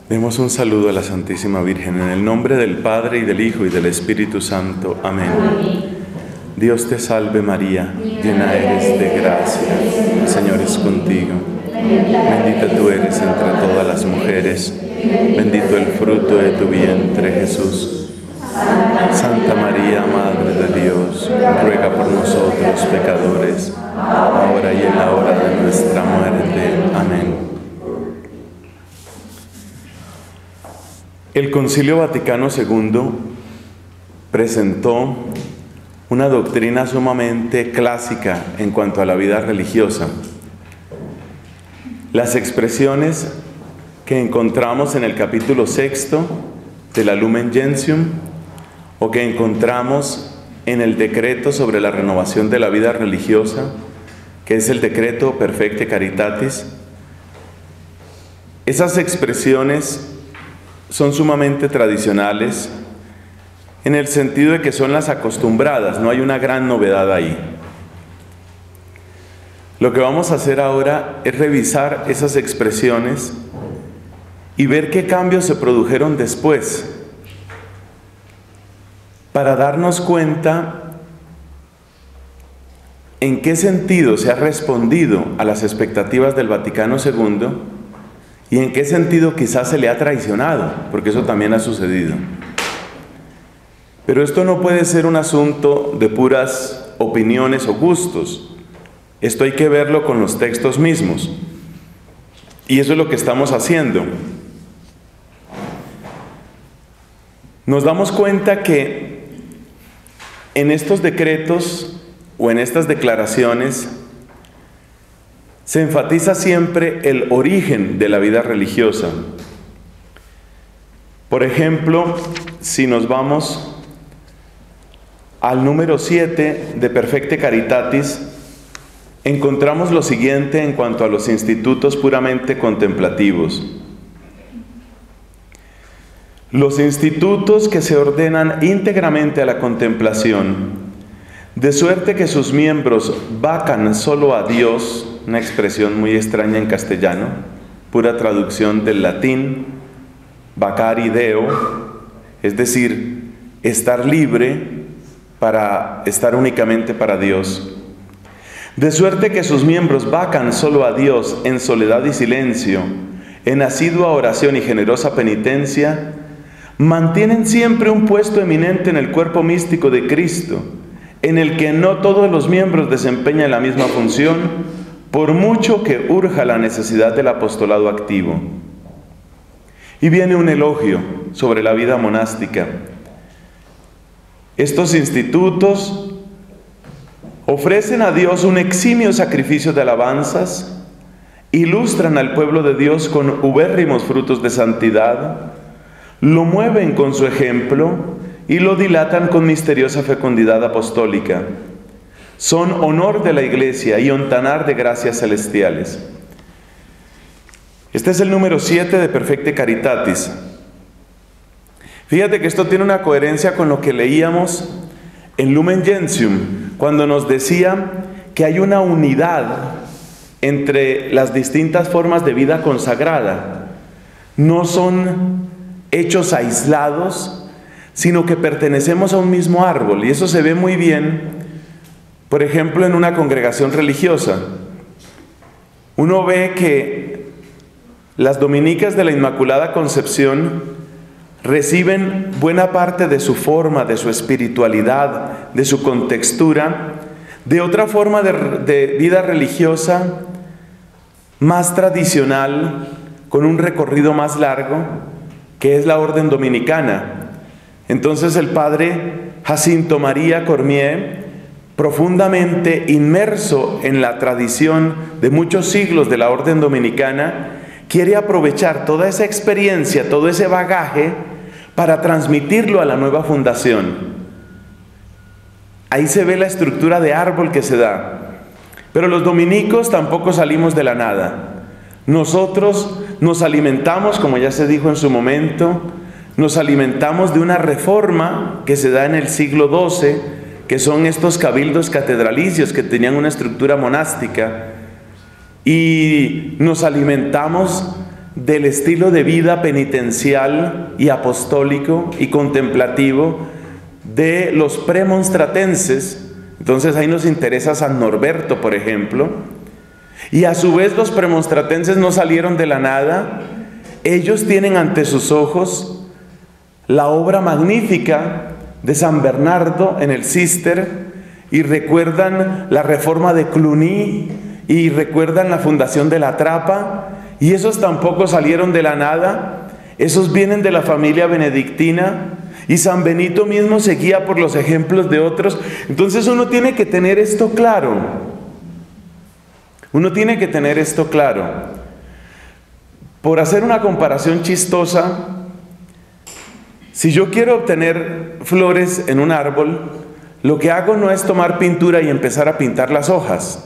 Demos un saludo a la Santísima Virgen, en el nombre del Padre, y del Hijo, y del Espíritu Santo. Amén. Dios te salve María, llena eres de gracia, el Señor es contigo. Bendita tú eres entre todas las mujeres, bendito el fruto de tu vientre, Jesús. Santa María, Madre de Dios, ruega por nosotros pecadores, ahora y en la hora de nuestra muerte. Amén. El Concilio Vaticano II presentó una doctrina sumamente clásica en cuanto a la vida religiosa. Las expresiones que encontramos en el capítulo 6 de la Lumen Gentium, o que encontramos en el decreto sobre la renovación de la vida religiosa, que es el decreto Perfecte Caritatis, esas expresiones son sumamente tradicionales en el sentido de que son las acostumbradas, no hay una gran novedad ahí. Lo que vamos a hacer ahora es revisar esas expresiones y ver qué cambios se produjeron después, para darnos cuenta en qué sentido se ha respondido a las expectativas del Vaticano II y en qué sentido quizás se le ha traicionado, porque eso también ha sucedido. Pero esto no puede ser un asunto de puras opiniones o gustos. Esto hay que verlo con los textos mismos. Y eso es lo que estamos haciendo. Nos damos cuenta que en estos decretos o en estas declaraciones se enfatiza siempre el origen de la vida religiosa. Por ejemplo, si nos vamos al número 7 de Perfecte Caritatis, encontramos lo siguiente en cuanto a los institutos puramente contemplativos. Los institutos que se ordenan íntegramente a la contemplación, de suerte que sus miembros vacan solo a Dios, una expresión muy extraña en castellano, pura traducción del latín, vacari deo, es decir, estar libre para estar únicamente para Dios. De suerte que sus miembros vacan solo a Dios en soledad y silencio, en asidua oración y generosa penitencia, mantienen siempre un puesto eminente en el cuerpo místico de Cristo, en el que no todos los miembros desempeñan la misma función, por mucho que urja la necesidad del apostolado activo. Y viene un elogio sobre la vida monástica. Estos institutos ofrecen a Dios un eximio sacrificio de alabanzas, ilustran al pueblo de Dios con ubérrimos frutos de santidad, lo mueven con su ejemplo y lo dilatan con misteriosa fecundidad apostólica. Son honor de la Iglesia y ontanar de gracias celestiales. Este es el número 7 de Perfecte Caritatis. Fíjate que esto tiene una coherencia con lo que leíamos en Lumen Gentium, cuando nos decía que hay una unidad entre las distintas formas de vida consagrada. No son hechos aislados, sino que pertenecemos a un mismo árbol, y eso se ve muy bien, por ejemplo, en una congregación religiosa. Uno ve que las dominicas de la Inmaculada Concepción reciben buena parte de su forma, de su espiritualidad, de su contextura, de otra forma de vida religiosa más tradicional, con un recorrido más largo, que es la orden dominicana. Entonces el padre Jacinto María Cormier, profundamente inmerso en la tradición de muchos siglos de la orden dominicana, quiere aprovechar toda esa experiencia, todo ese bagaje, para transmitirlo a la nueva fundación. Ahí se ve la estructura de árbol que se da. Pero los dominicos tampoco salimos de la nada. Nosotros nos alimentamos, como ya se dijo en su momento, nos alimentamos de una reforma que se da en el siglo XII, que son estos cabildos catedralicios que tenían una estructura monástica, y nos alimentamos del estilo de vida penitencial y apostólico y contemplativo de los premonstratenses. Entonces ahí nos interesa San Norberto, por ejemplo. Y a su vez los premonstratenses no salieron de la nada. Ellos tienen ante sus ojos la obra magnífica de San Bernardo en el Císter, y recuerdan la reforma de Cluny, y recuerdan la fundación de la Trapa, y esos tampoco salieron de la nada. Esos vienen de la familia benedictina, y San Benito mismo se guía por los ejemplos de otros. Entonces uno tiene que tener esto claro. Uno tiene que tener esto claro. Por hacer una comparación chistosa, si yo quiero obtener flores en un árbol, lo que hago no es tomar pintura y empezar a pintar las hojas,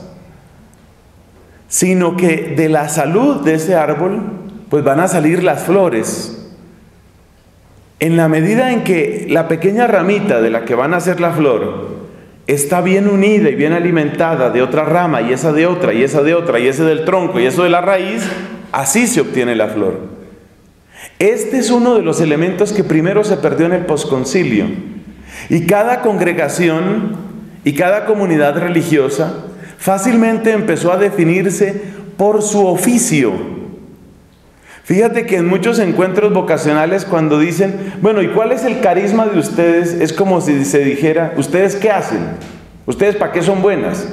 sino que de la salud de ese árbol, pues van a salir las flores. En la medida en que la pequeña ramita de la que van a hacer la flor está bien unida y bien alimentada de otra rama, y esa de otra, y esa de otra, y ese del tronco, y eso de la raíz, así se obtiene la flor. Este es uno de los elementos que primero se perdió en el posconcilio. Y cada congregación y cada comunidad religiosa fácilmente empezó a definirse por su oficio. Fíjate que en muchos encuentros vocacionales, cuando dicen, bueno, ¿y cuál es el carisma de ustedes? Es como si se dijera, ¿ustedes qué hacen? ¿Ustedes para qué son buenas?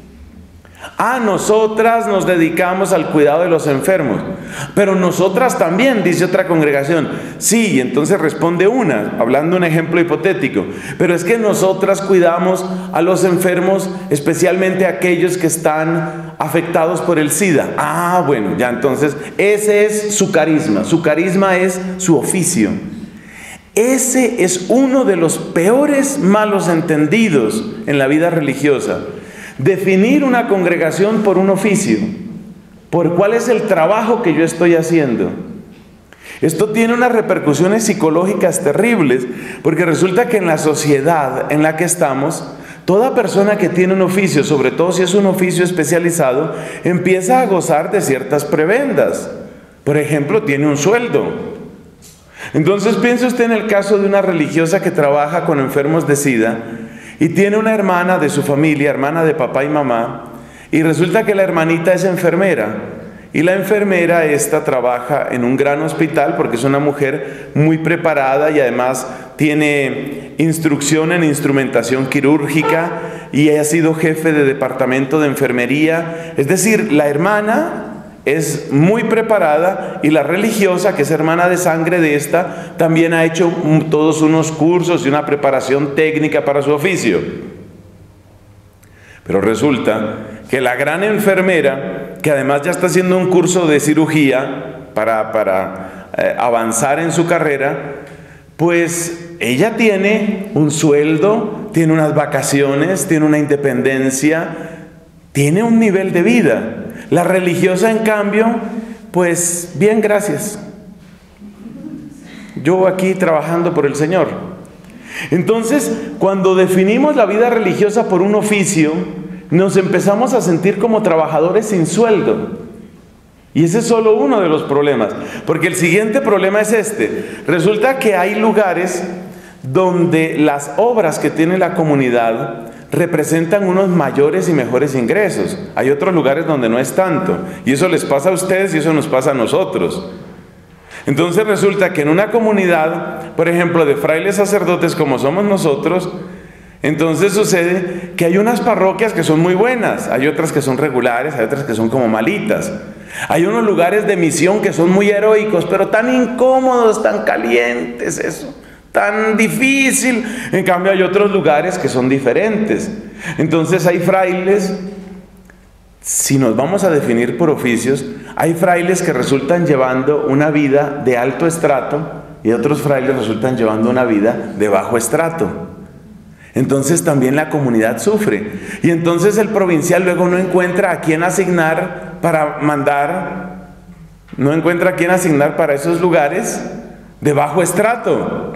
Nosotras nos dedicamos al cuidado de los enfermos. Pero nosotras también, dice otra congregación. Sí, y entonces responde una, hablando un ejemplo hipotético. Pero es que nosotras cuidamos a los enfermos, especialmente aquellos que están afectados por el SIDA. Bueno, ya entonces, ese es su carisma. Su carisma es su oficio. Ese es uno de los peores malos entendidos en la vida religiosa. Definir una congregación por un oficio, por cuál es el trabajo que yo estoy haciendo. Esto tiene unas repercusiones psicológicas terribles, porque resulta que en la sociedad en la que estamos, toda persona que tiene un oficio, sobre todo si es un oficio especializado, empieza a gozar de ciertas prebendas. Por ejemplo, tiene un sueldo. Entonces piense usted en el caso de una religiosa que trabaja con enfermos de SIDA, y tiene una hermana de su familia, hermana de papá y mamá, y resulta que la hermanita es enfermera, y la enfermera esta trabaja en un gran hospital porque es una mujer muy preparada y además tiene instrucción en instrumentación quirúrgica y ha sido jefe de departamento de enfermería. Es decir, la hermana es muy preparada, y la religiosa, que es hermana de sangre de esta, también ha hecho todos unos cursos y una preparación técnica para su oficio. Pero resulta que la gran enfermera, que además ya está haciendo un curso de cirugía para avanzar en su carrera, pues ella tiene un sueldo, tiene unas vacaciones, tiene una independencia, tiene un nivel de vida. La religiosa, en cambio, pues bien, gracias. Yo aquí trabajando por el Señor. Entonces, cuando definimos la vida religiosa por un oficio, nos empezamos a sentir como trabajadores sin sueldo. Y ese es solo uno de los problemas, porque el siguiente problema es este. Resulta que hay lugares donde las obras que tiene la comunidad representan unos mayores y mejores ingresos. Hay otros lugares donde no es tanto, y eso les pasa a ustedes y eso nos pasa a nosotros. Entonces resulta que en una comunidad, por ejemplo, de frailes sacerdotes como somos nosotros, entonces sucede que hay unas parroquias que son muy buenas, hay otras que son regulares, hay otras que son como malitas. Hay unos lugares de misión que son muy heroicos, pero tan incómodos, tan calientes, eso, tan difícil. En cambio hay otros lugares que son diferentes. Entonces hay frailes, si nos vamos a definir por oficios, hay frailes que resultan llevando una vida de alto estrato y otros frailes resultan llevando una vida de bajo estrato. Entonces también la comunidad sufre, y entonces el provincial luego no encuentra a quién asignar para mandar, no encuentra a quién asignar para esos lugares de bajo estrato.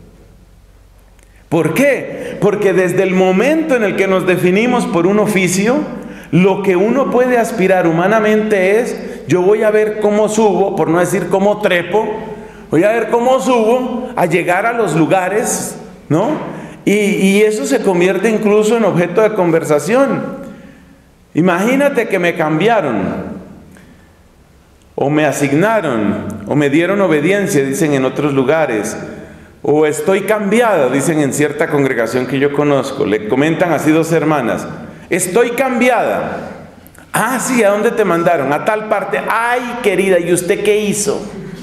¿Por qué? Porque desde el momento en el que nos definimos por un oficio, lo que uno puede aspirar humanamente es yo voy a ver cómo subo, por no decir cómo trepo, voy a ver cómo subo a llegar a los lugares, ¿no? Y eso se convierte incluso en objeto de conversación. Imagínate que me cambiaron, o me asignaron, o me dieron obediencia, dicen en otros lugares, o estoy cambiada, dicen en cierta congregación que yo conozco. Le comentan así dos hermanas: estoy cambiada. Ah, sí, ¿a dónde te mandaron? A tal parte. Ay, querida, ¿y usted qué hizo?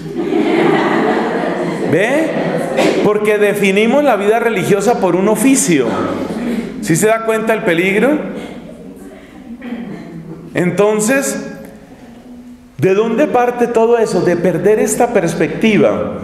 ¿Ve? Porque definimos la vida religiosa por un oficio. ¿Sí se da cuenta el peligro? Entonces, ¿de dónde parte todo eso? De perder esta perspectiva.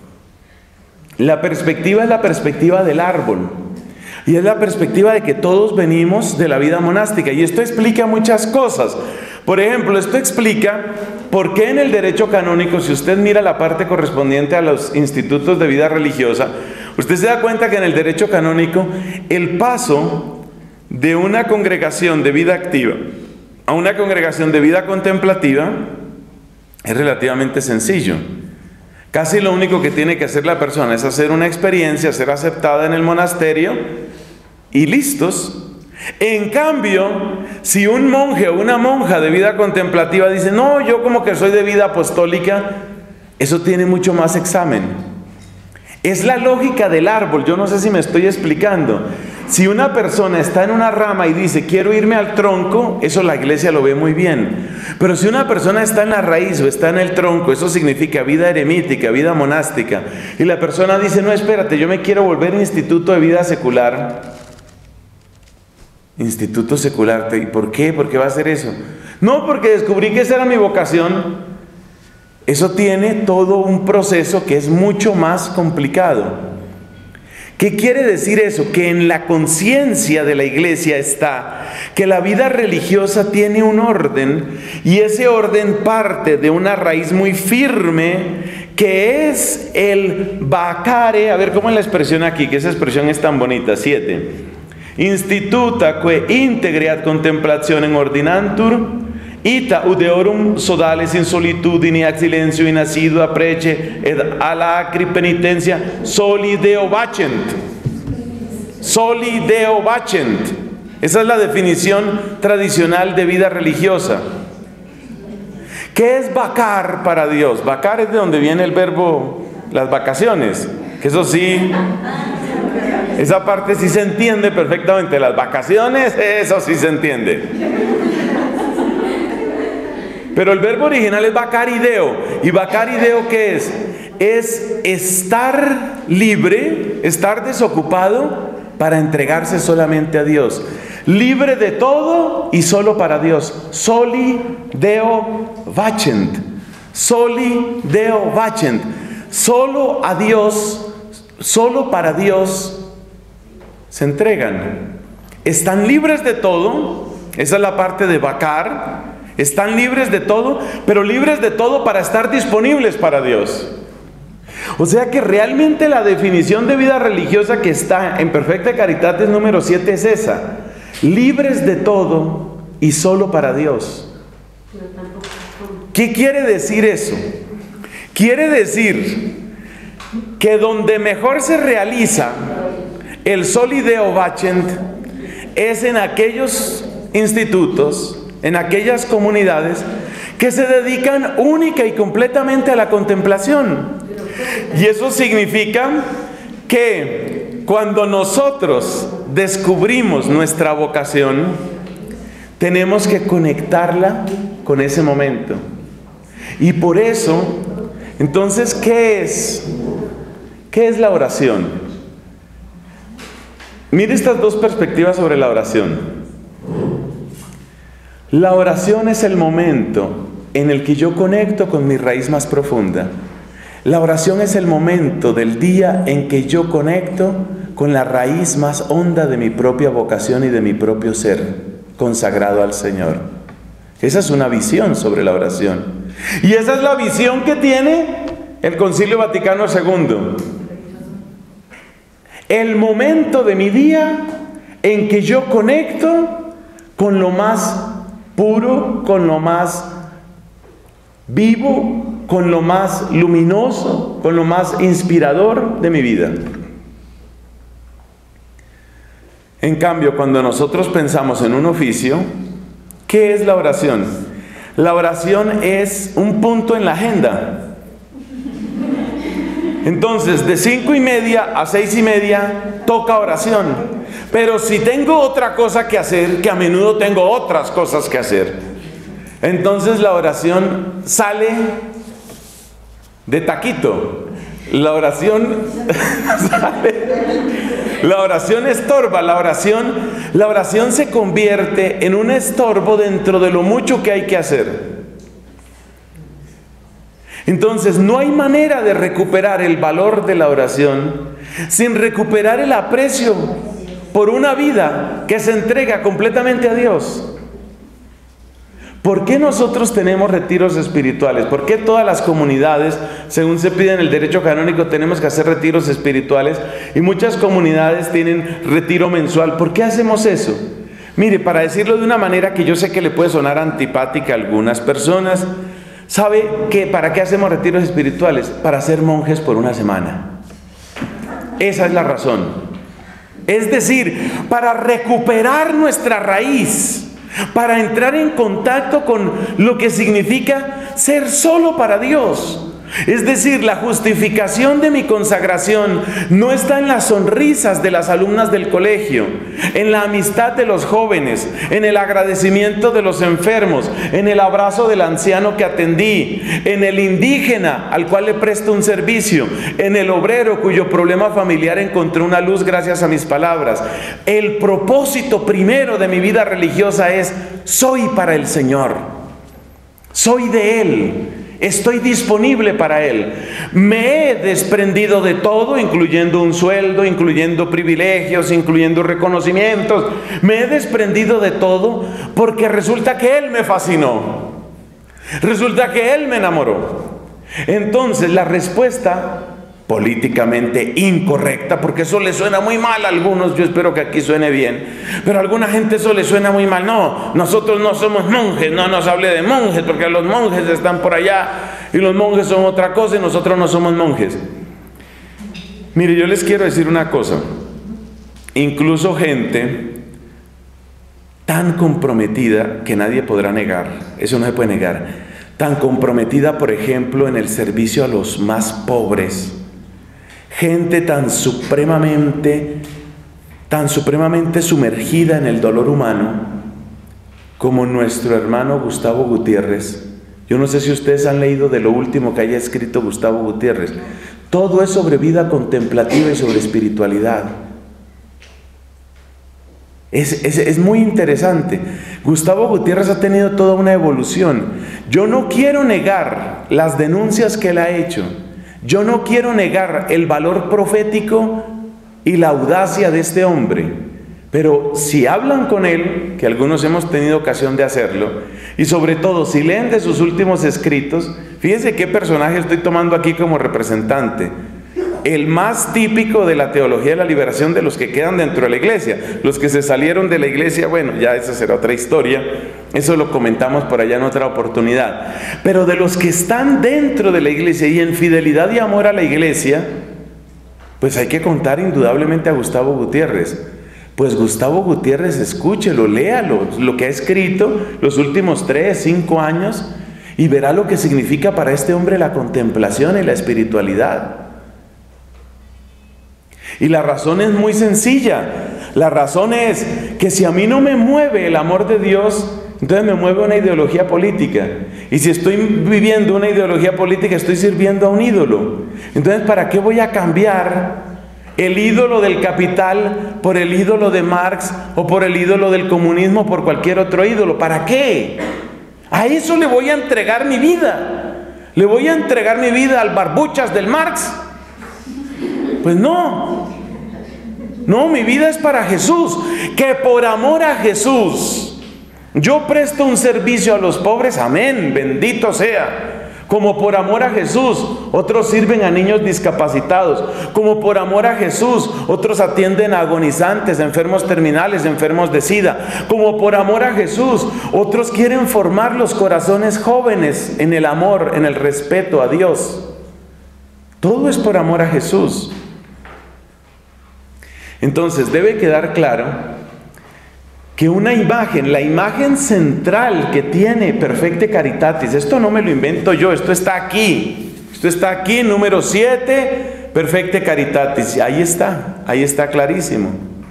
La perspectiva es la perspectiva del árbol. Y es la perspectiva de que todos venimos de la vida monástica. Y esto explica muchas cosas. Por ejemplo, esto explica por qué en el derecho canónico, si usted mira la parte correspondiente a los institutos de vida religiosa, usted se da cuenta que en el derecho canónico el paso de una congregación de vida activa a una congregación de vida contemplativa es relativamente sencillo. Casi lo único que tiene que hacer la persona es hacer una experiencia, ser aceptada en el monasterio y listos. En cambio, si un monje o una monja de vida contemplativa dice: no, yo como que soy de vida apostólica, eso tiene mucho más examen. Es la lógica del árbol. Yo no sé si me estoy explicando. Si una persona está en una rama y dice: quiero irme al tronco, eso la iglesia lo ve muy bien. Pero si una persona está en la raíz o está en el tronco, eso significa vida eremítica, vida monástica. Y la persona dice: no, espérate, yo me quiero volver instituto de vida secular. Instituto secular. ¿Y por qué? ¿Por qué va a hacer eso? No, porque descubrí que esa era mi vocación. Eso tiene todo un proceso que es mucho más complicado. ¿Qué quiere decir eso? Que en la conciencia de la iglesia está que la vida religiosa tiene un orden, y ese orden parte de una raíz muy firme que es el vacare. A ver, ¿cómo es la expresión aquí? Que esa expresión es tan bonita. 7. Instituta que integre ad contemplationem ordinantur, ita udeorum sodales in solitudine ad silencio in assidua prece ed alla acri penitencia soli Deo vacent. Soli Deo vacent. Esa es la definición tradicional de vida religiosa. ¿Qué es vacar para Dios? Vacar es de donde viene el verbo las vacaciones, que eso sí, esa parte sí se entiende perfectamente. Las vacaciones, eso sí se entiende. Pero el verbo original es vacarideo. ¿Y vacarideo qué es? Es estar libre, estar desocupado para entregarse solamente a Dios. Libre de todo y solo para Dios. Soli Deo vacent. Soli Deo vacent. Solo a Dios, solo para Dios se entregan. Están libres de todo. Esa es la parte de vacar. Están libres de todo, pero libres de todo para estar disponibles para Dios. O sea que realmente la definición de vida religiosa que está en Perfecta Caritatis número 7 es esa: libres de todo y solo para Dios. ¿Qué quiere decir eso? Quiere decir que donde mejor se realiza el Soli Deo vacent es en aquellos institutos, en aquellas comunidades que se dedican única y completamente a la contemplación. Y eso significa que cuando nosotros descubrimos nuestra vocación, tenemos que conectarla con ese momento. Y por eso, entonces, ¿qué es? ¿Qué es la oración? Mire estas dos perspectivas sobre la oración. La oración es el momento en el que yo conecto con mi raíz más profunda. La oración es el momento del día en que yo conecto con la raíz más honda de mi propia vocación y de mi propio ser, consagrado al Señor. Esa es una visión sobre la oración. Y esa es la visión que tiene el Concilio Vaticano II. El momento de mi día en que yo conecto con lo más puro, con lo más Vivo con lo más luminoso, con lo más inspirador de mi vida. En cambio, cuando nosotros pensamos en un oficio, ¿qué es la oración? La oración es un punto en la agenda. Entonces, de 5:30 a 6:30 toca oración. Pero si tengo otra cosa que hacer, que a menudo tengo otras cosas que hacer, entonces la oración sale de taquito. La oración la oración estorba, la oración se convierte en un estorbo dentro de lo mucho que hay que hacer. Entonces, no hay manera de recuperar el valor de la oración sin recuperar el aprecio por una vida que se entrega completamente a Dios. ¿Por qué nosotros tenemos retiros espirituales? ¿Por qué todas las comunidades, según se pide en el derecho canónico, tenemos que hacer retiros espirituales? Y muchas comunidades tienen retiro mensual. ¿Por qué hacemos eso? Mire, para decirlo de una manera que yo sé que le puede sonar antipática a algunas personas, ¿sabe qué? ¿Para qué hacemos retiros espirituales? Para ser monjes por una semana. Esa es la razón. Es decir, para recuperar nuestra raíz, para entrar en contacto con lo que significa ser solo para Dios. Es decir, la justificación de mi consagración no está en las sonrisas de las alumnas del colegio, en la amistad de los jóvenes, en el agradecimiento de los enfermos, en el abrazo del anciano que atendí, en el indígena al cual le presto un servicio, en el obrero cuyo problema familiar encontró una luz gracias a mis palabras. El propósito primero de mi vida religiosa es: soy para el Señor, soy de Él. Estoy disponible para Él. Me he desprendido de todo, incluyendo un sueldo, incluyendo privilegios, incluyendo reconocimientos. Me he desprendido de todo porque resulta que Él me fascinó. Resulta que Él me enamoró. Entonces, la respuesta políticamente incorrecta, porque eso le suena muy mal a algunos, yo espero que aquí suene bien, pero a alguna gente eso le suena muy mal. No, nosotros no somos monjes, no nos hable de monjes, porque los monjes están por allá y los monjes son otra cosa y nosotros no somos monjes. Mire, yo les quiero decir una cosa, incluso gente tan comprometida que nadie podrá negar, eso no se puede negar, tan comprometida, por ejemplo, en el servicio a los más pobres, gente tan supremamente sumergida en el dolor humano como nuestro hermano Gustavo Gutiérrez. Yo no sé si ustedes han leído de lo último que haya escrito Gustavo Gutiérrez. Todo es sobre vida contemplativa y sobre espiritualidad. Es muy interesante. Gustavo Gutiérrez ha tenido toda una evolución. Yo no quiero negar las denuncias que él ha hecho. Yo no quiero negar el valor profético y la audacia de este hombre. Pero si hablan con él, que algunos hemos tenido ocasión de hacerlo, y sobre todo si leen de sus últimos escritos, fíjense qué personaje estoy tomando aquí como representante. El más típico de la teología de la liberación de los que quedan dentro de la iglesia. Los que se salieron de la iglesia, bueno, ya esa será otra historia. Eso lo comentamos por allá en otra oportunidad. Pero de los que están dentro de la iglesia y en fidelidad y amor a la iglesia, pues hay que contar indudablemente a Gustavo Gutiérrez. Pues Gustavo Gutiérrez, escúchelo, léalo, lo que ha escrito los últimos 3, 5 años, y verá lo que significa para este hombre la contemplación y la espiritualidad. Y la razón es muy sencilla. La razón es que si a mí no me mueve el amor de Dios, entonces me mueve una ideología política. Y si estoy viviendo una ideología política, estoy sirviendo a un ídolo. Entonces, ¿para qué voy a cambiar el ídolo del capital por el ídolo de Marx o por el ídolo del comunismo, por cualquier otro ídolo? ¿Para qué? A eso le voy a entregar mi vida. ¿Le voy a entregar mi vida al barbuchas del Marx? Pues no. No, mi vida es para Jesús. Que por amor a Jesús yo presto un servicio a los pobres, amén, bendito sea. Como por amor a Jesús, otros sirven a niños discapacitados. Como por amor a Jesús, otros atienden a agonizantes, enfermos terminales, enfermos de SIDA. Como por amor a Jesús, otros quieren formar los corazones jóvenes en el amor, en el respeto a Dios. Todo es por amor a Jesús. Entonces debe quedar claro que una imagen, la imagen central que tiene Perfecte Caritatis, esto no me lo invento yo, esto está aquí, número 7, Perfecte Caritatis, ahí está clarísimo,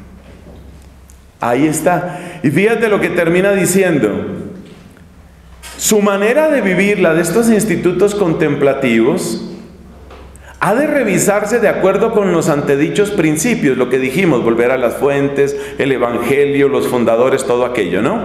ahí está. Y fíjate lo que termina diciendo: su manera de vivir, la de estos institutos contemplativos, ha de revisarse de acuerdo con los antedichos principios, lo que dijimos, volver a las fuentes, el Evangelio, los fundadores, todo aquello, ¿no?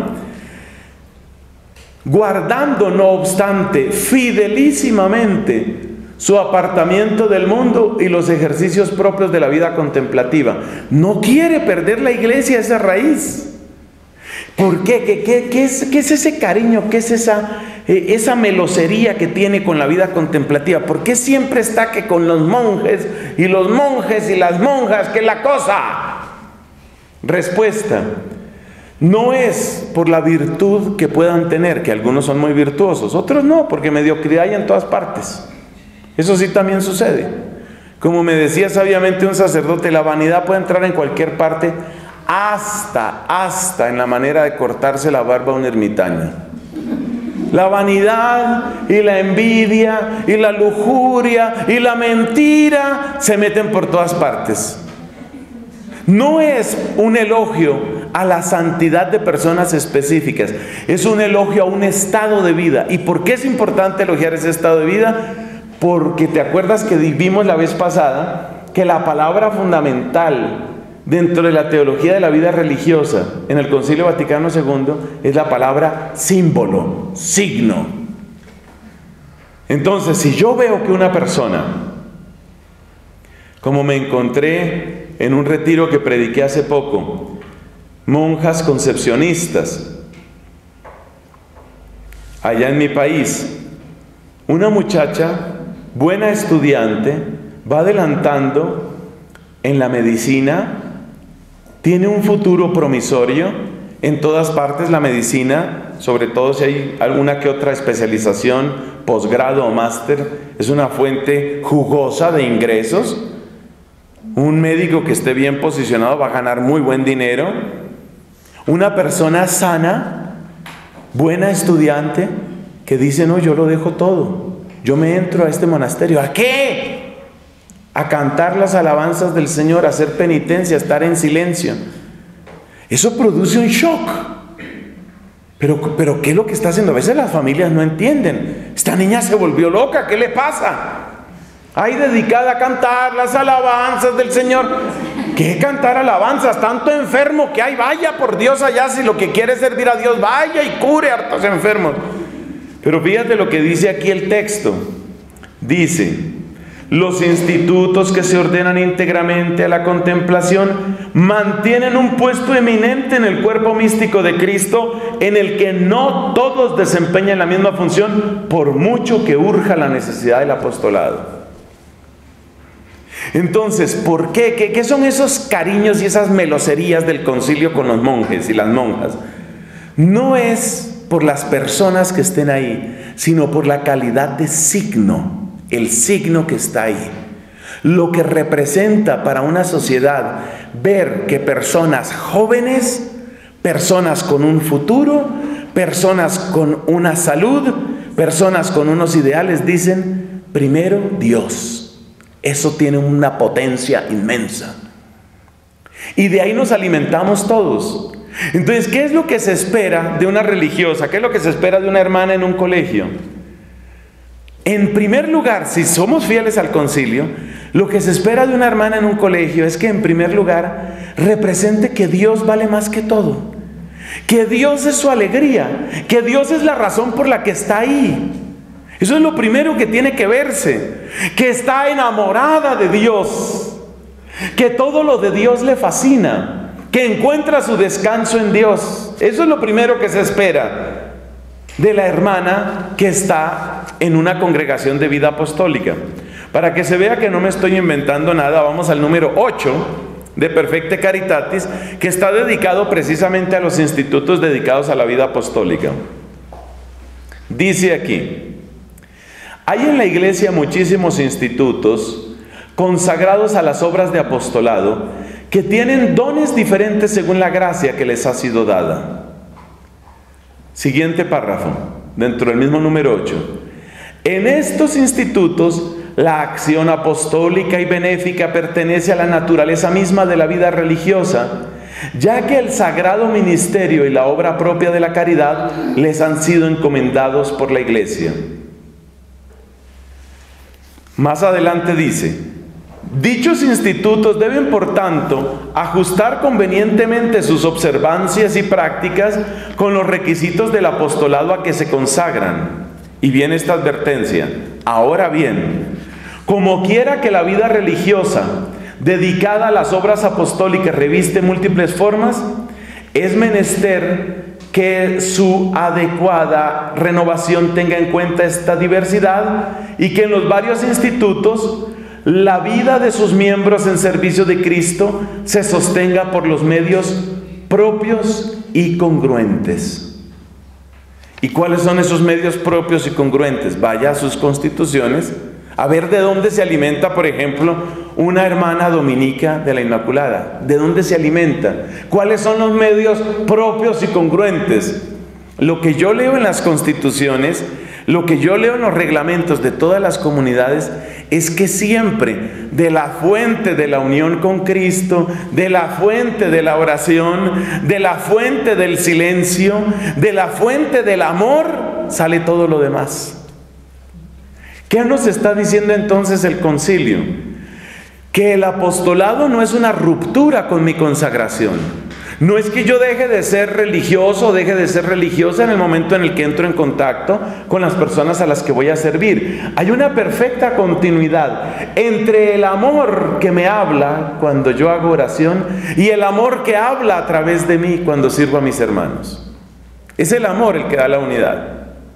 Guardando, no obstante, fidelísimamente su apartamiento del mundo y los ejercicios propios de la vida contemplativa. No quiere perder la iglesia esa raíz. ¿Por qué? ¿Qué es ese cariño? ¿Qué es esa melosería que tiene con la vida contemplativa? ¿Por qué siempre está que con los monjes y las monjas, que la cosa? Respuesta: no es por la virtud que puedan tener, que algunos son muy virtuosos, otros no, porque mediocridad hay en todas partes. Eso sí también sucede. Como me decía sabiamente un sacerdote, la vanidad puede entrar en cualquier parte, hasta en la manera de cortarse la barba a un ermitaño. La vanidad y la envidia y la lujuria y la mentira se meten por todas partes. No es un elogio a la santidad de personas específicas, es un elogio a un estado de vida. ¿Y por qué es importante elogiar ese estado de vida? Porque te acuerdas que vimos la vez pasada que la palabra fundamental dentro de la teología de la vida religiosa en el Concilio Vaticano II es la palabra símbolo, signo. Entonces, si yo veo que una persona, como me encontré en un retiro que prediqué hace poco, monjas concepcionistas, allá en mi país, una muchacha, buena estudiante, va adelantando en la medicina, tiene un futuro promisorio. En todas partes la medicina, sobre todo si hay alguna que otra especialización, posgrado o máster, es una fuente jugosa de ingresos. Un médico que esté bien posicionado va a ganar muy buen dinero. Una persona sana, buena estudiante, que dice: no, yo lo dejo todo, yo me entro a este monasterio. ¿A qué? A cantar las alabanzas del Señor, a hacer penitencia, a estar en silencio. Eso produce un shock. Pero ¿qué es lo que está haciendo? A veces las familias no entienden. Esta niña se volvió loca, ¿qué le pasa? Ay, dedicada a cantar las alabanzas del Señor. ¿Qué cantar alabanzas? Tanto enfermo que hay, vaya por Dios allá, si lo que quiere es servir a Dios, vaya y cure a hartos enfermos. Pero fíjate lo que dice aquí el texto. Dice: los institutos que se ordenan íntegramente a la contemplación mantienen un puesto eminente en el cuerpo místico de Cristo, en el que no todos desempeñan la misma función, por mucho que urja la necesidad del apostolado. Entonces, ¿por qué? ¿Qué son esos cariños y esas meloserías del concilio con los monjes y las monjas? No es por las personas que estén ahí, sino por la calidad de signo. El signo que está ahí, lo que representa para una sociedad ver que personas jóvenes, personas con un futuro, personas con una salud, personas con unos ideales, dicen: primero Dios. Eso tiene una potencia inmensa. Y de ahí nos alimentamos todos. Entonces, ¿qué es lo que se espera de una religiosa? ¿Qué es lo que se espera de una hermana en un colegio? En primer lugar, si somos fieles al concilio, lo que se espera de una hermana en un colegio es que en primer lugar represente que Dios vale más que todo, que Dios es su alegría, que Dios es la razón por la que está ahí. Eso es lo primero que tiene que verse, que está enamorada de Dios, que todo lo de Dios le fascina, que encuentra su descanso en Dios. Eso es lo primero que se espera. de la hermana que está en una congregación de vida apostólica. Para que se vea que no me estoy inventando nada, vamos al número 8 de Perfecte Caritatis, que está dedicado precisamente a los institutos dedicados a la vida apostólica. Dice aquí: hay en la iglesia muchísimos institutos consagrados a las obras de apostolado que tienen dones diferentes según la gracia que les ha sido dada. Siguiente párrafo, dentro del mismo número 8. En estos institutos, la acción apostólica y benéfica pertenece a la naturaleza misma de la vida religiosa, ya que el sagrado ministerio y la obra propia de la caridad les han sido encomendados por la Iglesia. Más adelante dice: dichos institutos deben, por tanto, ajustar convenientemente sus observancias y prácticas con los requisitos del apostolado a que se consagran. Y viene esta advertencia: ahora bien, como quiera que la vida religiosa dedicada a las obras apostólicas reviste múltiples formas, es menester que su adecuada renovación tenga en cuenta esta diversidad y que en los varios institutos la vida de sus miembros en servicio de Cristo se sostenga por los medios propios y congruentes. ¿Y cuáles son esos medios propios y congruentes? Vaya a sus constituciones a ver de dónde se alimenta, por ejemplo, una hermana dominica de la Inmaculada. ¿De dónde se alimenta? ¿Cuáles son los medios propios y congruentes? Lo que yo leo en las constituciones, lo que yo leo en los reglamentos de todas las comunidades, es que siempre de la fuente de la unión con Cristo, de la fuente de la oración, de la fuente del silencio, de la fuente del amor, sale todo lo demás. ¿Qué nos está diciendo entonces el concilio? Que el apostolado no es una ruptura con mi consagración. No es que yo deje de ser religioso o deje de ser religiosa en el momento en el que entro en contacto con las personas a las que voy a servir. Hay una perfecta continuidad entre el amor que me habla cuando yo hago oración y el amor que habla a través de mí cuando sirvo a mis hermanos. Es el amor el que da la unidad.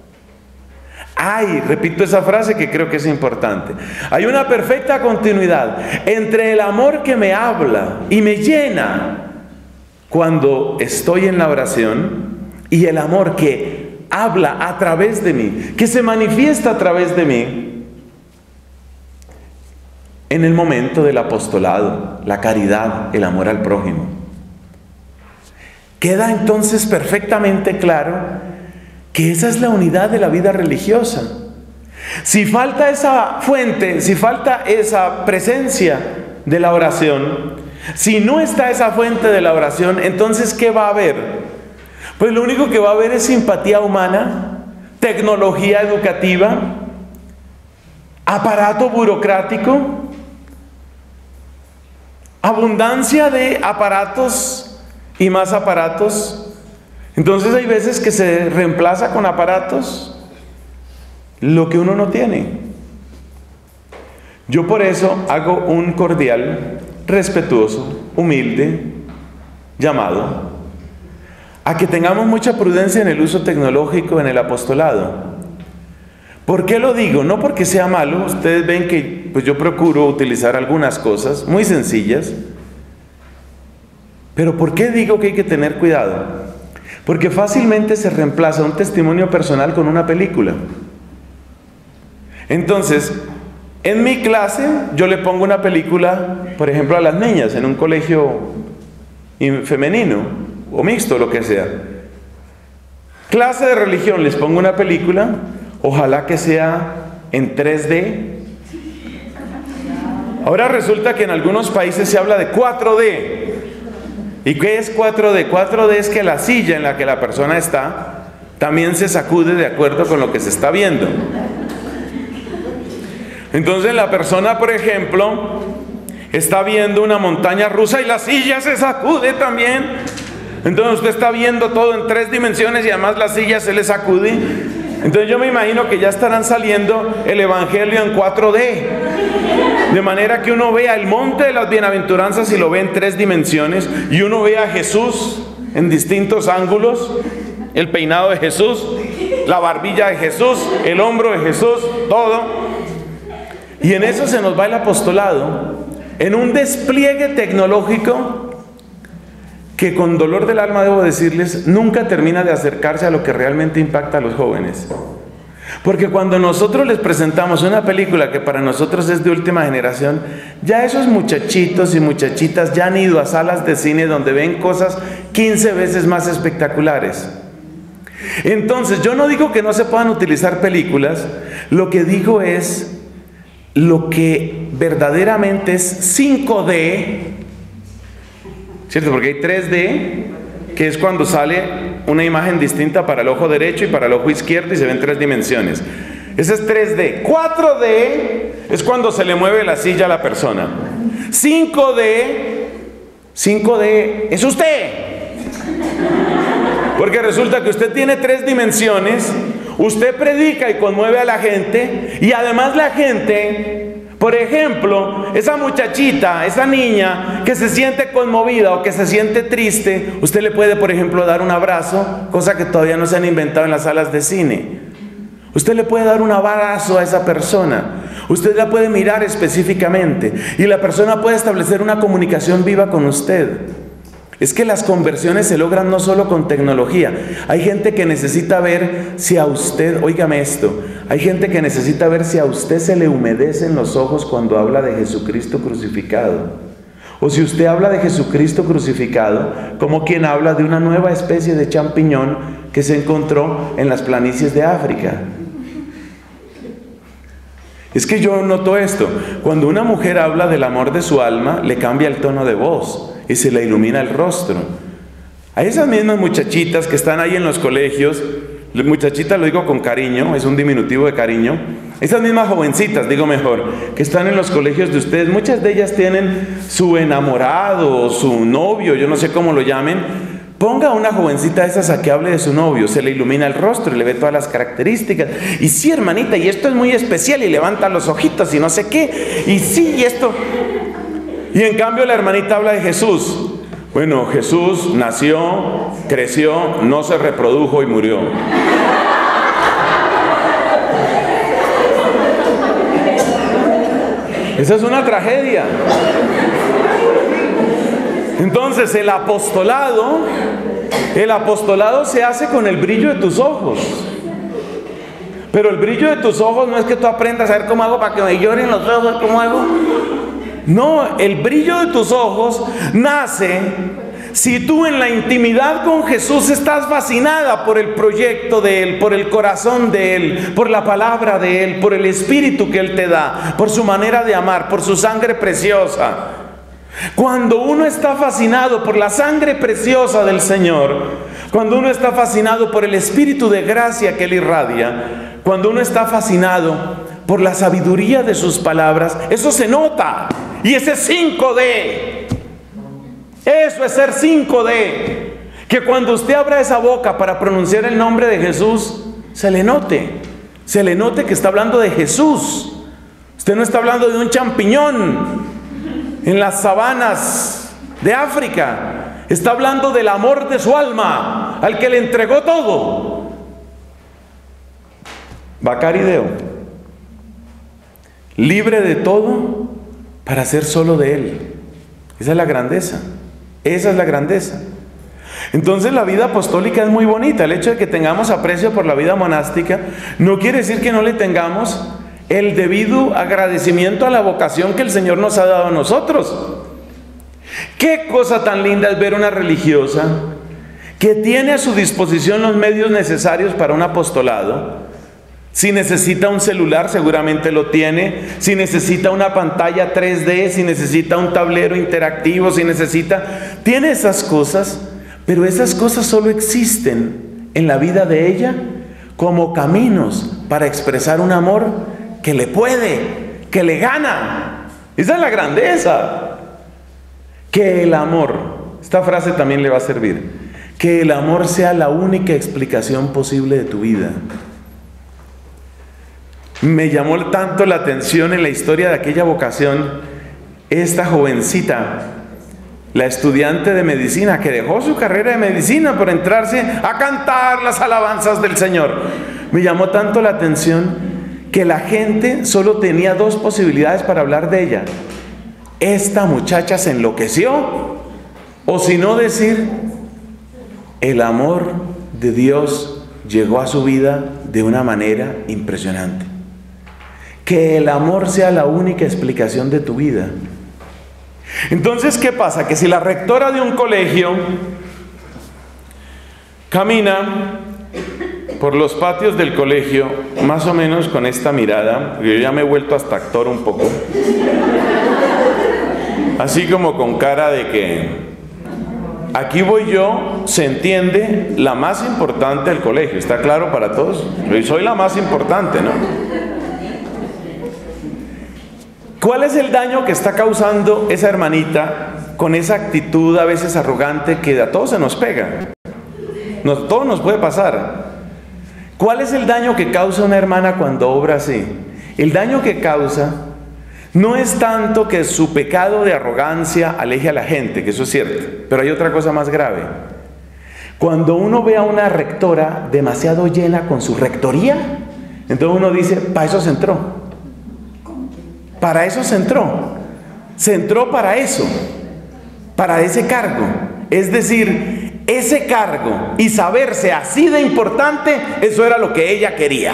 Repito esa frase que creo que es importante. Hay una perfecta continuidad entre el amor que me habla y me llena cuando estoy en la oración y el amor que habla a través de mí, que se manifiesta a través de mí en el momento del apostolado, la caridad, el amor al prójimo. Queda entonces perfectamente claro que esa es la unidad de la vida religiosa. Si falta esa fuente, si falta esa presencia de la oración, si no está esa fuente de la oración, entonces ¿qué va a haber? Pues lo único que va a haber es simpatía humana, tecnología educativa, aparato burocrático, abundancia de aparatos y más aparatos. Entonces hay veces que se reemplaza con aparatos lo que uno no tiene. Yo por eso hago un cordial, respetuoso, humilde llamado a que tengamos mucha prudencia en el uso tecnológico en el apostolado. ¿Por qué lo digo? No porque sea malo. Ustedes ven que pues yo procuro utilizar algunas cosas muy sencillas. Pero ¿por qué digo que hay que tener cuidado? Porque fácilmente se reemplaza un testimonio personal con una película. Entonces, en mi clase yo le pongo una película, por ejemplo, a las niñas en un colegio femenino o mixto, lo que sea. Clase de religión, les pongo una película, ojalá que sea en 3D. Ahora resulta que en algunos países se habla de 4D. ¿Y qué es 4D? 4D es que la silla en la que la persona está también se sacude de acuerdo con lo que se está viendo. Entonces la persona, por ejemplo, está viendo una montaña rusa y la silla se sacude también. Entonces usted está viendo todo en 3 dimensiones y además la silla se le sacude. Entonces yo me imagino que ya estarán saliendo el Evangelio en 4D. De manera que uno vea el monte de las bienaventuranzas y lo ve en 3 dimensiones. Y uno ve a Jesús en distintos ángulos, el peinado de Jesús, la barbilla de Jesús, el hombro de Jesús, todo. Y en eso se nos va el apostolado, en un despliegue tecnológico que, con dolor del alma debo decirles, nunca termina de acercarse a lo que realmente impacta a los jóvenes. Porque cuando nosotros les presentamos una película que para nosotros es de última generación, ya esos muchachitos y muchachitas ya han ido a salas de cine donde ven cosas 15 veces más espectaculares. Entonces, yo no digo que no se puedan utilizar películas, lo que digo es lo que verdaderamente es 5D, ¿cierto? Porque hay 3D, que es cuando sale una imagen distinta para el ojo derecho y para el ojo izquierdo y se ven 3 dimensiones. Ese es 3D. 4D es cuando se le mueve la silla a la persona. 5D es usted. Porque resulta que usted tiene 3 dimensiones, usted predica y conmueve a la gente, y además la gente, por ejemplo, esa muchachita, esa niña que se siente conmovida o que se siente triste, usted le puede, por ejemplo, dar un abrazo, cosa que todavía no se han inventado en las salas de cine. Usted le puede dar un abrazo a esa persona, usted la puede mirar específicamente y la persona puede establecer una comunicación viva con usted. Es que las conversiones se logran no solo con tecnología. Hay gente que necesita ver si a usted, óigame esto, hay gente que necesita ver si a usted se le humedecen los ojos cuando habla de Jesucristo crucificado. O si usted habla de Jesucristo crucificado como quien habla de una nueva especie de champiñón que se encontró en las planicies de África. Es que yo noto esto. Cuando una mujer habla del amor de su alma, le cambia el tono de voz y se le ilumina el rostro. A esas mismas muchachitas que están ahí en los colegios, muchachita lo digo con cariño, es un diminutivo de cariño, esas mismas jovencitas, digo mejor, que están en los colegios de ustedes, muchas de ellas tienen su enamorado o su novio, yo no sé cómo lo llamen. Ponga a una jovencita de esas a que hable de su novio, se le ilumina el rostro y le ve todas las características. Y sí, hermanita, y esto es muy especial, y levanta los ojitos y no sé qué, y sí, y esto. Y en cambio la hermanita habla de Jesús. Bueno, Jesús nació, creció, no se reprodujo y murió. Esa es una tragedia. Entonces el apostolado se hace con el brillo de tus ojos. Pero el brillo de tus ojos no es que tú aprendas a ver cómo hago para que me lloren los ojos, cómo hago. No, el brillo de tus ojos nace si tú en la intimidad con Jesús estás fascinada por el proyecto de Él, por el corazón de Él, por la palabra de Él, por el espíritu que Él te da, por su manera de amar, por su sangre preciosa. Cuando uno está fascinado por la sangre preciosa del Señor, cuando uno está fascinado por el espíritu de gracia que Él irradia, cuando uno está fascinado por la sabiduría de sus palabras, eso se nota. Y ese es 5D. Eso es ser 5D. Que cuando usted abra esa boca para pronunciar el nombre de Jesús, se le note que está hablando de Jesús. Usted no está hablando de un champiñón en las sabanas de África. Está hablando del amor de su alma, al que le entregó todo. Bacarideo, libre de todo para ser solo de Él. Esa es la grandeza. Esa es la grandeza. Entonces la vida apostólica es muy bonita. El hecho de que tengamos aprecio por la vida monástica no quiere decir que no le tengamos el debido agradecimiento a la vocación que el Señor nos ha dado a nosotros. Qué cosa tan linda es ver una religiosa que tiene a su disposición los medios necesarios para un apostolado. Si necesita un celular, seguramente lo tiene. Si necesita una pantalla 3D, si necesita un tablero interactivo, tiene esas cosas, pero esas cosas solo existen en la vida de ella como caminos para expresar un amor que le puede, que le gana. Esa es la grandeza. Que el amor, esta frase también le va a servir, que el amor sea la única explicación posible de tu vida. Me llamó tanto la atención en la historia de aquella vocación, esta jovencita la estudiante de medicina que dejó su carrera de medicina por entrarse a cantar las alabanzas del Señor. Me llamó tanto la atención que la gente solo tenía dos posibilidades para hablar de ella. Esta muchacha se enloqueció, o si no decir, el amor de Dios llegó a su vida de una manera impresionante. Que el amor sea la única explicación de tu vida. Entonces, ¿qué pasa? Que si la rectora de un colegio camina por los patios del colegio, más o menos con esta mirada, yo ya me he vuelto hasta actor un poco, así como con cara de que aquí voy yo, se entiende, la más importante del colegio, ¿está claro para todos? Soy la más importante, ¿no? ¿Cuál es el daño que está causando esa hermanita con esa actitud a veces arrogante que a todos se nos pega? Todo nos puede pasar. ¿Cuál es el daño que causa una hermana cuando obra así? El daño que causa no es tanto que su pecado de arrogancia aleje a la gente, que eso es cierto, pero hay otra cosa más grave. Cuando uno ve a una rectora demasiado llena con su rectoría, entonces uno dice, para eso se entró. Para eso se entró para eso, para ese cargo. Es decir, ese cargo y saberse así de importante, eso era lo que ella quería.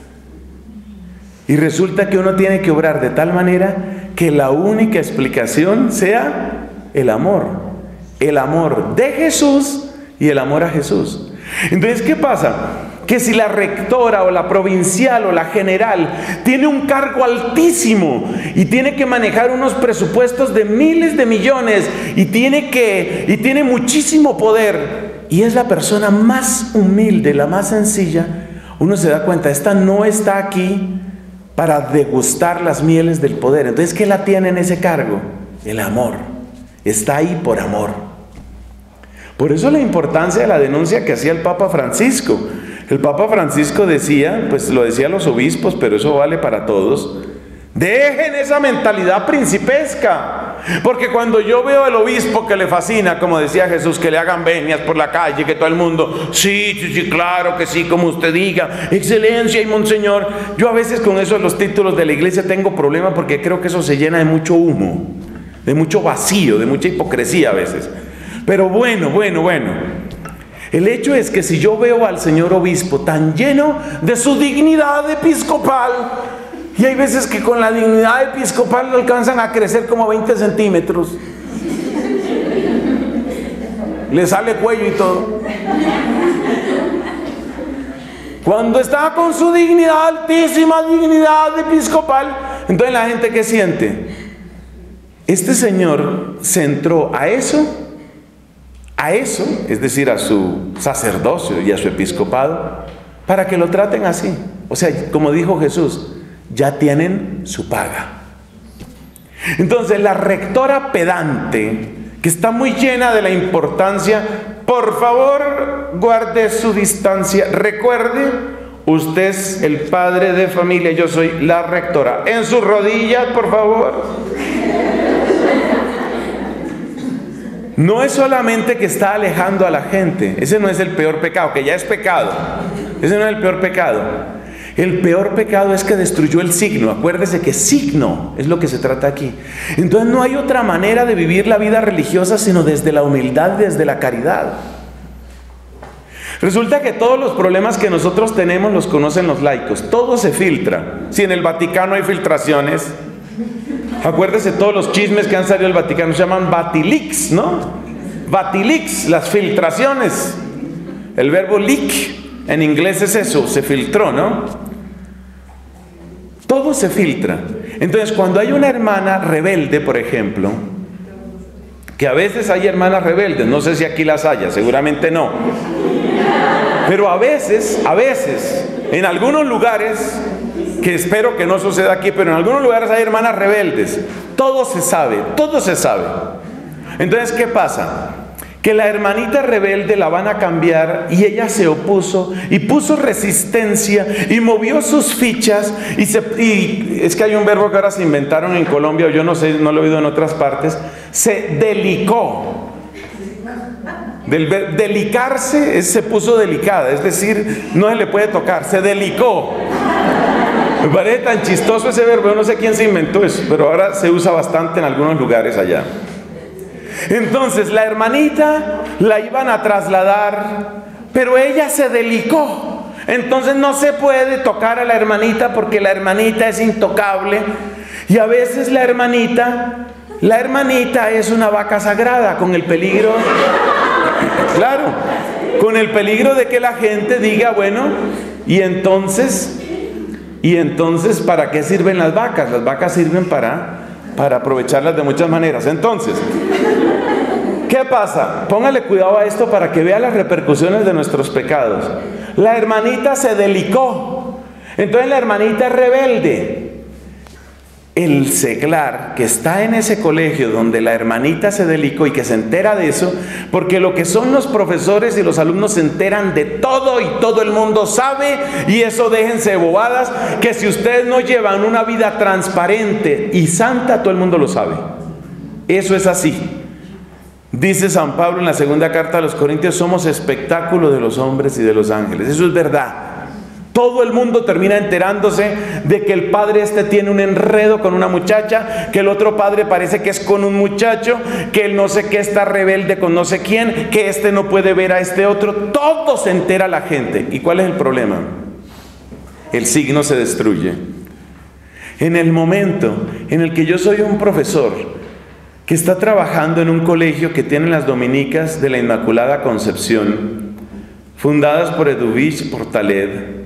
Y resulta que uno tiene que obrar de tal manera que la única explicación sea el amor de Jesús y el amor a Jesús. Entonces, ¿qué pasa? Que si la rectora o la provincial o la general tiene un cargo altísimo y tiene que manejar unos presupuestos de miles de millones y tiene muchísimo poder y es la persona más humilde, la más sencilla, uno se da cuenta, esta no está aquí para degustar las mieles del poder. Entonces, ¿qué la tiene en ese cargo? El amor. Está ahí por amor. Por eso la importancia de la denuncia que hacía el Papa Francisco. El Papa Francisco decía, pues lo decía a los obispos, pero eso vale para todos, dejen esa mentalidad principesca, porque cuando yo veo al obispo que le fascina, como decía Jesús, que le hagan venias por la calle, que todo el mundo, sí, claro que sí, como usted diga, excelencia y monseñor, yo a veces con eso de los títulos de la iglesia tengo problemas porque creo que eso se llena de mucho humo, de mucho vacío, de mucha hipocresía a veces. Pero bueno. El hecho es que si yo veo al señor obispo tan lleno de su dignidad episcopal, y hay veces que con la dignidad episcopal le alcanzan a crecer como 20 centímetros, le sale cuello y todo. Cuando está con su dignidad, altísima dignidad episcopal, entonces la gente, ¿qué siente? Este señor se entró a eso, es decir, a su sacerdocio y a su episcopado, para que lo traten así. O sea, como dijo Jesús, ya tienen su paga. Entonces, la rectora pedante, que está muy llena de la importancia, por favor, guarde su distancia. Recuerde, usted es el padre de familia, yo soy la rectora. En sus rodillas, por favor. No es solamente que está alejando a la gente, ese no es el peor pecado, que ya es pecado, ese no es el peor pecado. El peor pecado es que destruyó el signo. Acuérdese que signo es lo que se trata aquí. Entonces no hay otra manera de vivir la vida religiosa sino desde la humildad, desde la caridad. Resulta que todos los problemas que nosotros tenemos los conocen los laicos, todo se filtra. Si en el Vaticano hay filtraciones, acuérdese todos los chismes que han salido del Vaticano, se llaman Vatilix, ¿no? Vatilix, las filtraciones. El verbo leak en inglés es eso, se filtró, ¿no? Todo se filtra. Entonces, cuando hay una hermana rebelde, por ejemplo, que a veces hay hermanas rebeldes, no sé si aquí las haya, seguramente no, pero a veces, en algunos lugares, que espero que no suceda aquí, pero en algunos lugares hay hermanas rebeldes. Todo se sabe. Entonces, ¿qué pasa? que la hermanita rebelde la van a cambiar, y ella se opuso y puso resistencia y movió sus fichas y es que hay un verbo que ahora se inventaron en Colombia, o yo no sé, no lo he oído en otras partes, se delicó. Delicarse se puso delicada, es decir, no se le puede tocar, se delicó. Me parece tan chistoso ese verbo, yo no sé quién se inventó eso, pero ahora se usa bastante en algunos lugares allá. Entonces la hermanita la iban a trasladar, pero ella se delicó. Entonces no se puede tocar a la hermanita porque la hermanita es intocable. Y a veces la hermanita es una vaca sagrada, con el peligro, claro, con el peligro de que la gente diga, bueno, y entonces, ¿para qué sirven las vacas? Las vacas sirven para aprovecharlas de muchas maneras. Entonces, ¿qué pasa? Póngale cuidado a esto para que vea las repercusiones de nuestros pecados. La hermanita se delicó, entonces la hermanita es rebelde. El seglar que está en ese colegio donde la hermanita se delicó y que se entera de eso, porque lo que son los profesores y los alumnos se enteran de todo y todo el mundo sabe, y eso déjense de bobadas, que si ustedes no llevan una vida transparente y santa, todo el mundo lo sabe. Eso es así. Dice San Pablo en la segunda carta a los Corintios, somos espectáculo de los hombres y de los ángeles. Eso es verdad. Todo el mundo termina enterándose de que el padre tiene un enredo con una muchacha, que el otro padre parece que es con un muchacho, que el no sé qué está rebelde con no sé quién, que no puede ver a otro. Todo se entera la gente. ¿Y cuál es el problema? El signo se destruye. En el momento en el que yo soy un profesor que está trabajando en un colegio que tiene las dominicas de la Inmaculada Concepción, fundadas por Eduvich Portalet,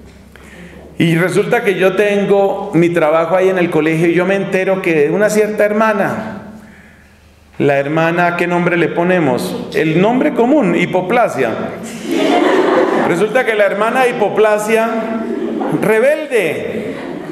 y resulta que yo tengo mi trabajo ahí en el colegio y yo me entero que una cierta hermana, la hermana, ¿qué nombre le ponemos? El nombre común, Hipoplasia. Resulta que la hermana Hipoplasia, rebelde.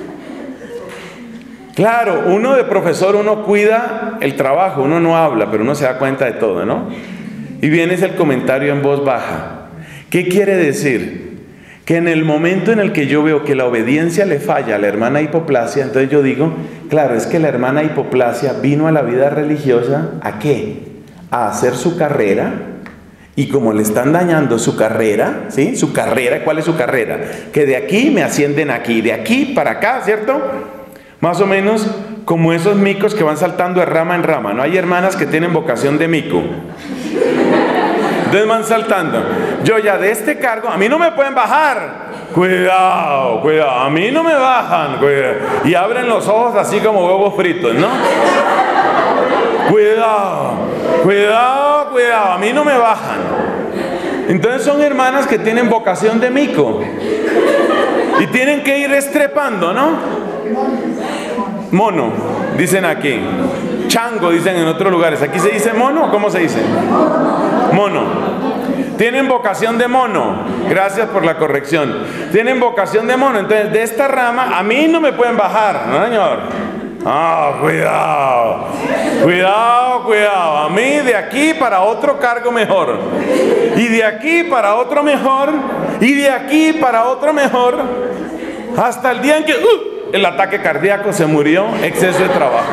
Claro, uno de profesor, uno cuida el trabajo, uno no habla, pero uno se da cuenta de todo, ¿no? Y viene el comentario en voz baja. ¿Qué quiere decir? Que en el momento en el que yo veo que la obediencia le falla a la hermana Hipoplasia, entonces yo digo, claro, es que la hermana Hipoplasia vino a la vida religiosa, ¿a qué? A hacer su carrera, y como le están dañando su carrera, ¿sí? Su carrera, ¿cuál es su carrera? Que de aquí me ascienden aquí, de aquí para acá, ¿cierto? Más o menos como esos micos que van saltando de rama en rama, ¿no? Hay hermanas que tienen vocación de mico. Entonces van saltando. Yo ya de este cargo, a mí no me pueden bajar. Cuidado, cuidado, a mí no me bajan. Cuidado. Y abren los ojos así como huevos fritos, ¿no? Cuidado, cuidado, cuidado, a mí no me bajan. Entonces son hermanas que tienen vocación de mico. Y tienen que ir estrepando, ¿no? Mono, dicen aquí. Chango, dicen en otros lugares. ¿Aquí se dice mono o cómo se dice? Mono. Tienen vocación de mono. Gracias por la corrección. Tienen vocación de mono. Entonces, de esta rama, a mí no me pueden bajar, ¿no, señor? Ah, cuidado. Cuidado, cuidado. A mí de aquí para otro cargo mejor. Y de aquí para otro mejor. Y de aquí para otro mejor. Hasta el día en que el ataque cardíaco, se murió, exceso de trabajo.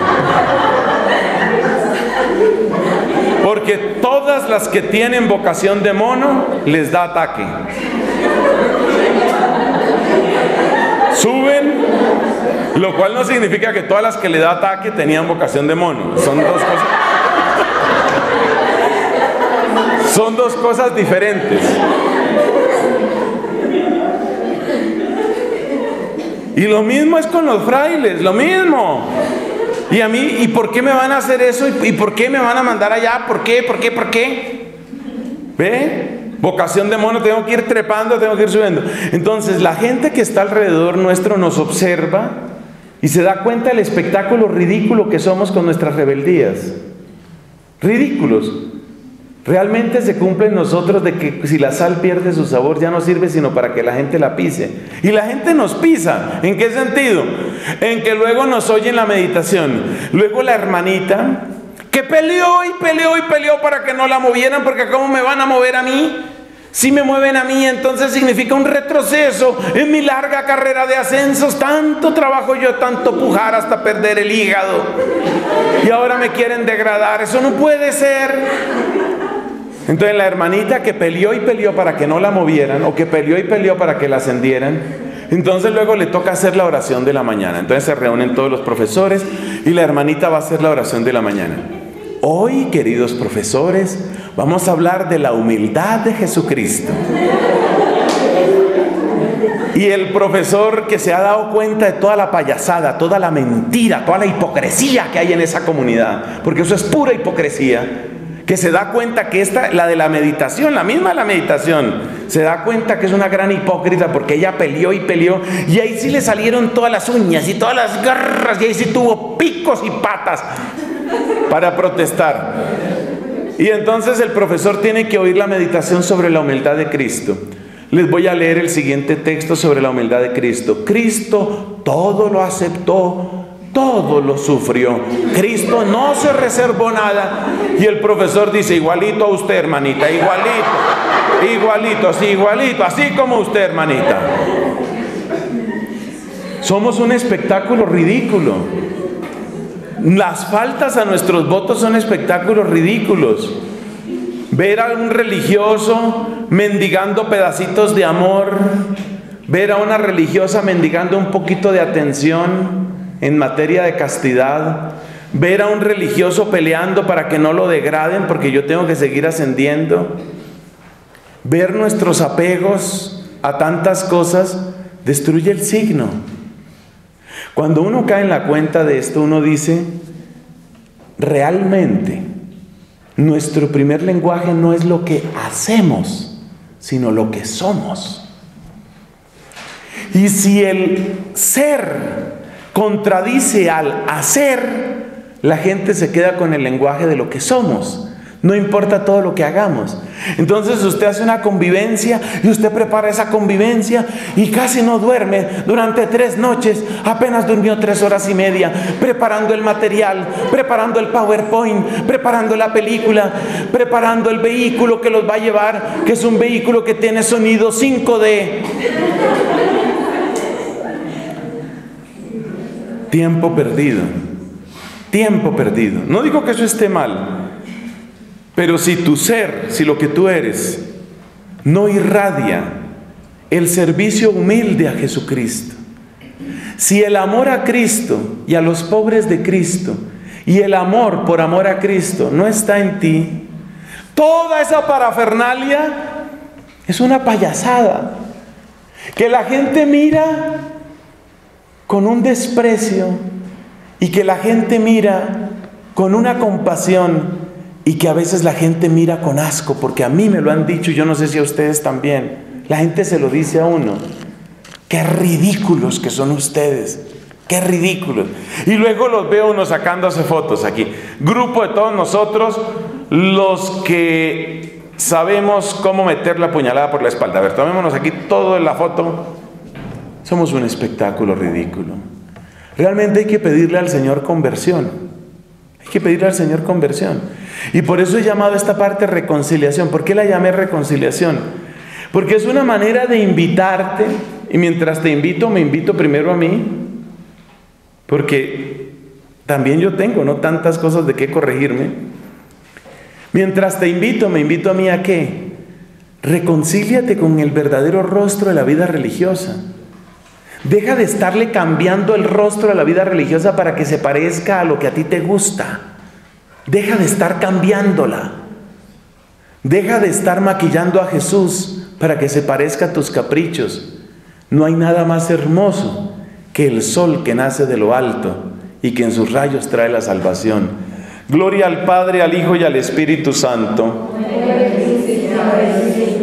Porque todas las que tienen vocación de mono les da ataque. Suben, lo cual no significa que todas las que le da ataque tenían vocación de mono. Son dos cosas. Son dos cosas diferentes. Y lo mismo es con los frailes, lo mismo. Y a mí, ¿y por qué me van a hacer eso? ¿Y por qué me van a mandar allá? ¿Por qué? ¿Por qué? ¿Por qué? ¿Ve? Vocación de mono, tengo que ir trepando, tengo que ir subiendo. Entonces, la gente que está alrededor nuestro nos observa y se da cuenta del espectáculo ridículo que somos con nuestras rebeldías. Ridículos. Realmente se cumple en nosotros de que si la sal pierde su sabor ya no sirve sino para que la gente la pise. Y la gente nos pisa. ¿En qué sentido? En que luego nos oyen la meditación. Luego la hermanita que peleó y peleó y peleó para que no la movieran, porque ¿cómo me van a mover a mí? Si me mueven a mí, entonces significa un retroceso en mi larga carrera de ascensos. Tanto trabajo yo, tanto pujar hasta perder el hígado, y ahora me quieren degradar. Eso no puede ser. Entonces la hermanita que peleó y peleó para que no la movieran, o que peleó y peleó para que la ascendieran, entonces luego le toca hacer la oración de la mañana. Entonces se reúnen todos los profesores y la hermanita va a hacer la oración de la mañana. Hoy, queridos profesores, vamos a hablar de la humildad de Jesucristo. Y el profesor, que se ha dado cuenta de toda la payasada, toda la mentira, toda la hipocresía que hay en esa comunidad, porque eso es pura hipocresía, que se da cuenta que la de la meditación, la misma de la meditación, se da cuenta que es una gran hipócrita, porque ella peleó y peleó, y ahí sí le salieron todas las uñas y todas las garras, y ahí sí tuvo picos y patas para protestar. Y entonces el profesor tiene que oír la meditación sobre la humildad de Cristo. Les voy a leer el siguiente texto sobre la humildad de Cristo. Cristo todo lo aceptó, todo lo sufrió. Cristo no se reservó nada. Y el profesor dice: igualito a usted, hermanita, igualito, igualito, sí, igualito, así como usted, hermanita. Somos un espectáculo ridículo. Las faltas a nuestros votos son espectáculos ridículos. Ver a un religioso mendigando pedacitos de amor, ver a una religiosa mendigando un poquito de atención en materia de castidad, ver a un religioso peleando para que no lo degraden porque yo tengo que seguir ascendiendo, ver nuestros apegos a tantas cosas destruye el signo. Cuando uno cae en la cuenta de esto, uno dice: realmente nuestro primer lenguaje no es lo que hacemos, sino lo que somos. Y si el ser contradice al hacer, la gente se queda con el lenguaje de lo que somos. No importa todo lo que hagamos. Entonces usted hace una convivencia y usted prepara esa convivencia y casi no duerme durante 3 noches. Apenas durmió 3 horas y media preparando el material, preparando el PowerPoint, preparando la película, preparando el vehículo que los va a llevar, que es un vehículo que tiene sonido 5D. Tiempo perdido. Tiempo perdido. No digo que eso esté mal. Pero si tu ser, si lo que tú eres no irradia el servicio humilde a Jesucristo, si el amor a Cristo y a los pobres de Cristo y el amor por amor a Cristo no está en ti, toda esa parafernalia es una payasada que la gente mira con un desprecio y que la gente mira con una compasión y que a veces la gente mira con asco, porque a mí me lo han dicho y yo no sé si a ustedes también. La gente se lo dice a uno: qué ridículos que son ustedes, qué ridículos. Y luego los veo uno sacándose fotos aquí. Grupo de todos nosotros, los que sabemos cómo meter la puñalada por la espalda. A ver, tomémonos aquí todo en la foto. Somos un espectáculo ridículo. Realmente hay que pedirle al Señor conversión. Hay que pedirle al Señor conversión. Y por eso he llamado a esta parte reconciliación. ¿Por qué la llamé reconciliación? Porque es una manera de invitarte. Y mientras te invito, me invito primero a mí. Porque también yo tengo, ¿no?, tantas cosas de qué corregirme. Mientras te invito, me invito a mí ¿a qué? Reconcíliate con el verdadero rostro de la vida religiosa. Deja de estarle cambiando el rostro a la vida religiosa para que se parezca a lo que a ti te gusta. Deja de estar cambiándola. Deja de estar maquillando a Jesús para que se parezca a tus caprichos. No hay nada más hermoso que el sol que nace de lo alto y que en sus rayos trae la salvación. Gloria al Padre, al Hijo y al Espíritu Santo.